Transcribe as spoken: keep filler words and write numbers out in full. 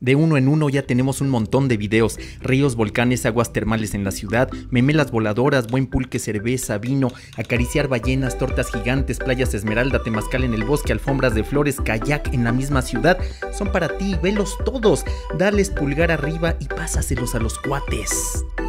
De uno en uno ya tenemos un montón de videos: ríos, volcanes, aguas termales en la ciudad, memelas voladoras, buen pulque, cerveza, vino, acariciar ballenas, tortas gigantes, playas esmeralda, temazcal en el bosque, alfombras de flores, kayak en la misma ciudad. Son para ti, velos todos, dales pulgar arriba y pásaselos a los cuates.